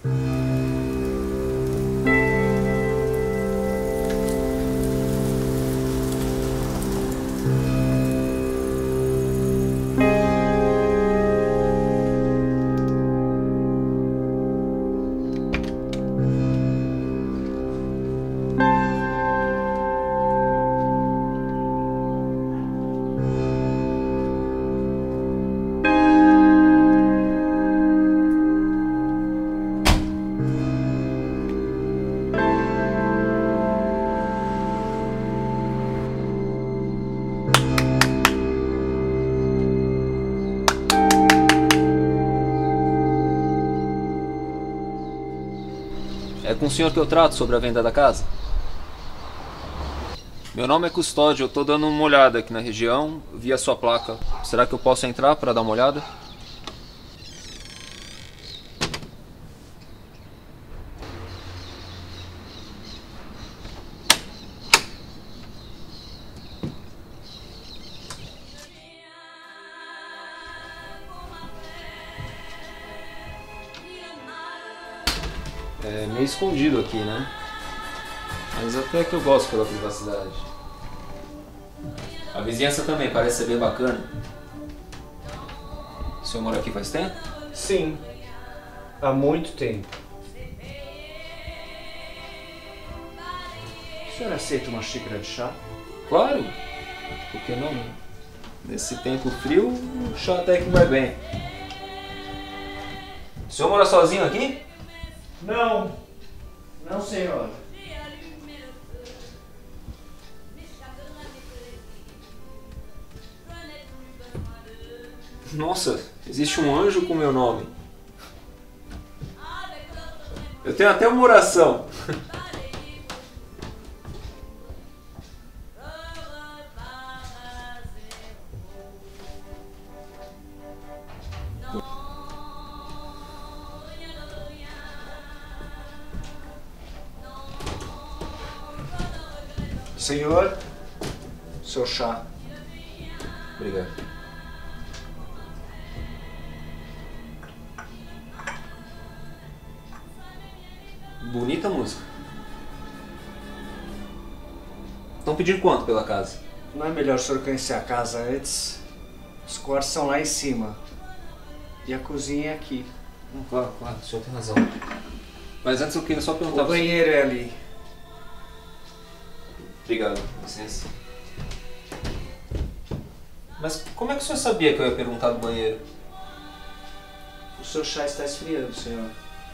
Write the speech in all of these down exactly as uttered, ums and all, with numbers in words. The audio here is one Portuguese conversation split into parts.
É com o senhor que eu trato sobre a venda da casa? Meu nome é Custódio, eu tô dando uma olhada aqui na região, vi a sua placa. Será que eu posso entrar para dar uma olhada? É meio escondido aqui, né? Mas até que eu gosto pela privacidade. A vizinhança também parece ser bem bacana. O senhor mora aqui faz tempo? Sim, há muito tempo. O senhor aceita uma xícara de chá? Claro! Por que não? Nesse tempo frio, o chá até que vai bem. O senhor mora sozinho aqui? Não, não, senhor. Nossa, existe um anjo com meu nome. Eu tenho até uma oração. Senhor, seu chá. Obrigado. Bonita música. Estão pedindo quanto pela casa? Não é melhor o senhor conhecer a casa antes? Os quartos são lá em cima. E a cozinha é aqui. Não, claro, claro, o senhor tem razão. Mas antes eu queria só perguntar... O banheiro é ali. Obrigado, com licença. Mas como é que o senhor sabia que eu ia perguntar do banheiro? O seu chá está esfriando, senhor.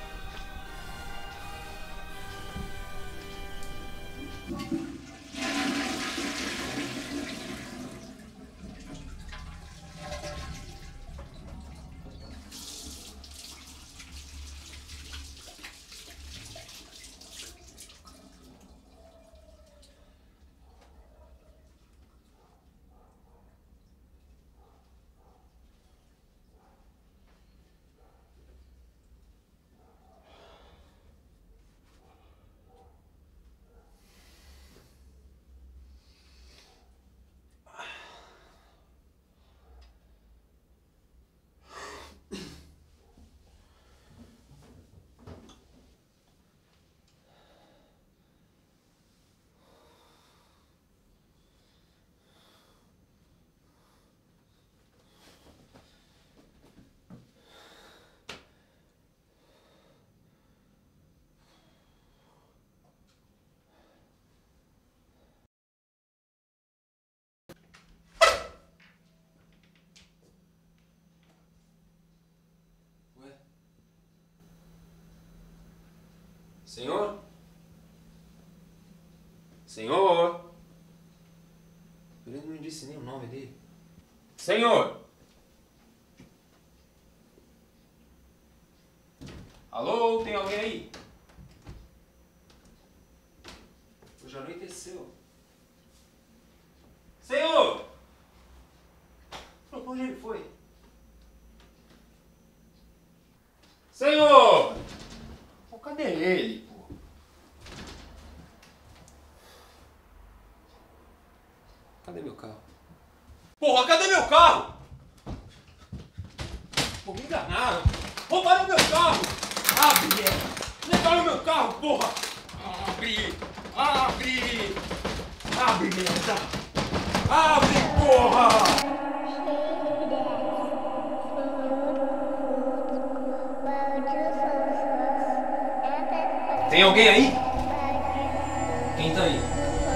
Senhor? Senhor? Ele não disse nem o nome dele. Senhor? Alô, tem alguém aí? Já anoiteceu. Senhor! Pra onde ele foi? Senhor! Pô, cadê ele, pô? Cadê meu carro? Porra, cadê meu carro? Pô, me enganaram. Roubaram meu carro. Ah, Levaram meu carro, porra! Abre! Abre! Abre, merda! Abre, porra! Tem alguém aí? Quem tá aí?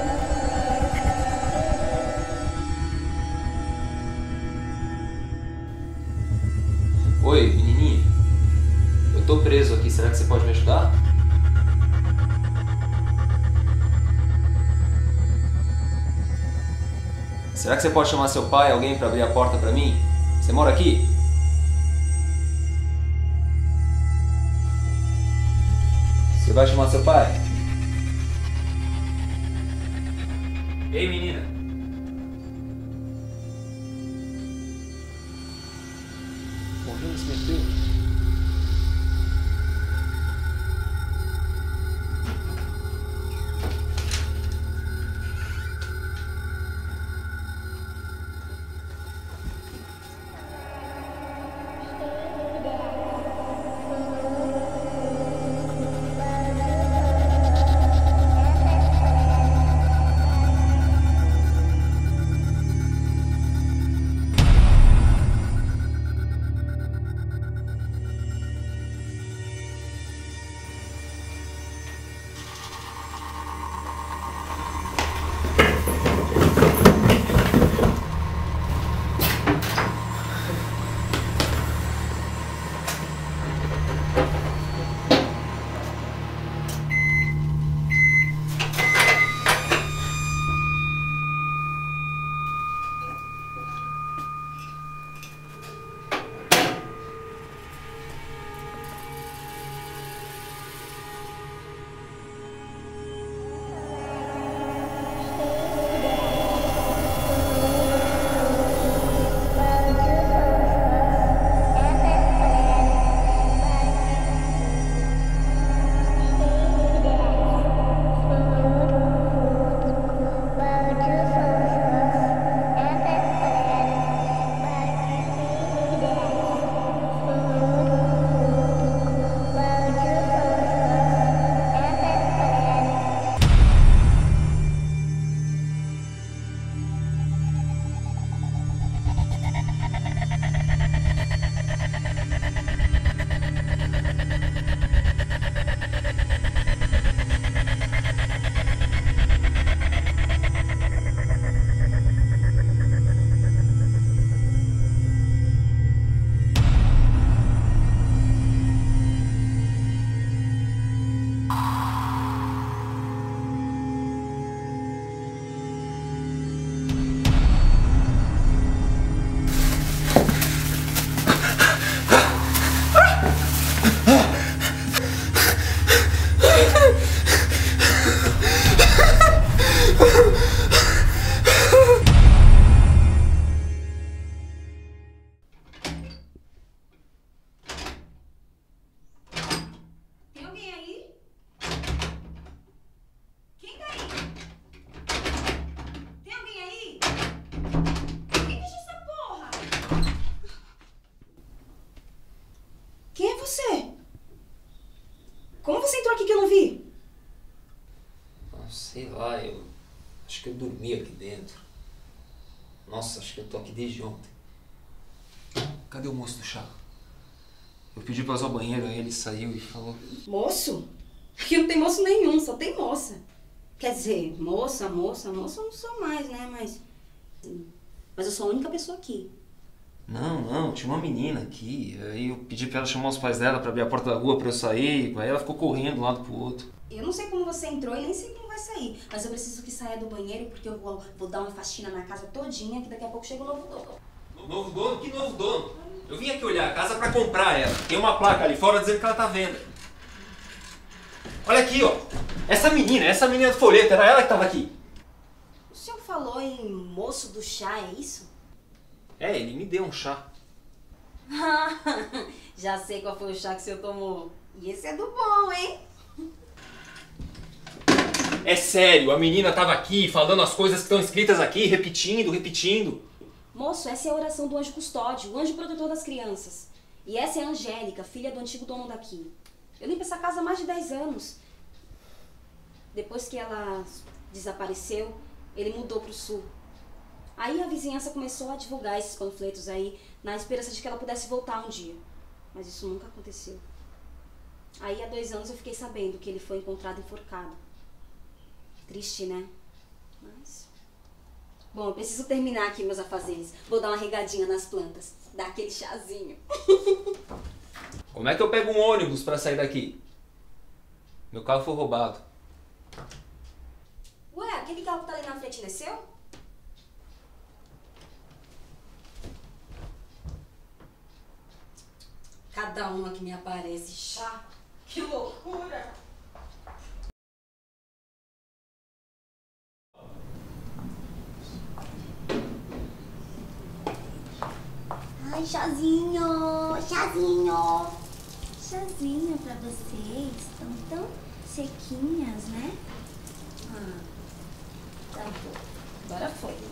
Oi, menininha. Eu tô preso aqui, será que você pode me ajudar? Será que você pode chamar seu pai, alguém, pra abrir a porta pra mim? Você mora aqui? Você vai chamar seu pai? Ei, menina! Morreu, se meteu. Sei lá, eu acho que eu dormi aqui dentro. Nossa, acho que eu tô aqui desde ontem. Cadê o moço do chá? Eu pedi pra usar o banheiro, aí ele saiu e falou... Moço? Aqui não tem moço nenhum, só tem moça. Quer dizer, moça, moça, moça eu não sou mais, né? Mas... Mas eu sou a única pessoa aqui. Não, não, tinha uma menina aqui. Aí eu pedi pra ela chamar os pais dela pra abrir a porta da rua pra eu sair. Aí ela ficou correndo de um lado pro outro. Eu não sei como você entrou e nem sei como vai sair. Mas eu preciso que saia do banheiro porque eu vou, vou dar uma faxina na casa todinha que daqui a pouco chega o novo dono. Novo dono? Que novo dono? Eu vim aqui olhar a casa pra comprar ela. Tem uma placa ali fora dizendo que ela tá à venda. Olha aqui, ó. Essa menina, essa menina do folheto, era ela que tava aqui. O senhor falou em moço do chá, é isso? É, ele me deu um chá. Já sei qual foi o chá que o senhor tomou. E esse é do bom, hein? É sério, a menina tava aqui falando as coisas que estão escritas aqui, repetindo, repetindo. Moço, essa é a oração do anjo custódio, o anjo protetor das crianças. E essa é a Angélica, filha do antigo dono daqui. Eu limpo essa casa há mais de dez anos. Depois que ela desapareceu, ele mudou pro sul. Aí a vizinhança começou a divulgar esses panfletos aí, na esperança de que ela pudesse voltar um dia. Mas isso nunca aconteceu. Aí há dois anos eu fiquei sabendo que ele foi encontrado enforcado. Triste, né? Mas... Bom, eu preciso terminar aqui meus afazeres. Vou dar uma regadinha nas plantas. Dar aquele chazinho. Como é que eu pego um ônibus pra sair daqui? Meu carro foi roubado. Ué, aquele carro que tá ali na frente desceu? Cada uma que me aparece, chá. Que loucura! Ai, chazinho, chazinho. Chazinho pra vocês. Estão tão sequinhas, né? Ah, tá bom. Agora foi.